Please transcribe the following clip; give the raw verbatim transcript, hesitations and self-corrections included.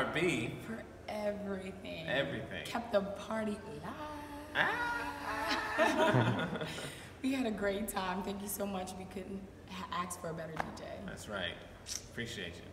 R B. For everything. Everything. Kept the party live. Ah. We had a great time. Thank you so much. We couldn't ha ask for a better D J. That's right. Appreciate you.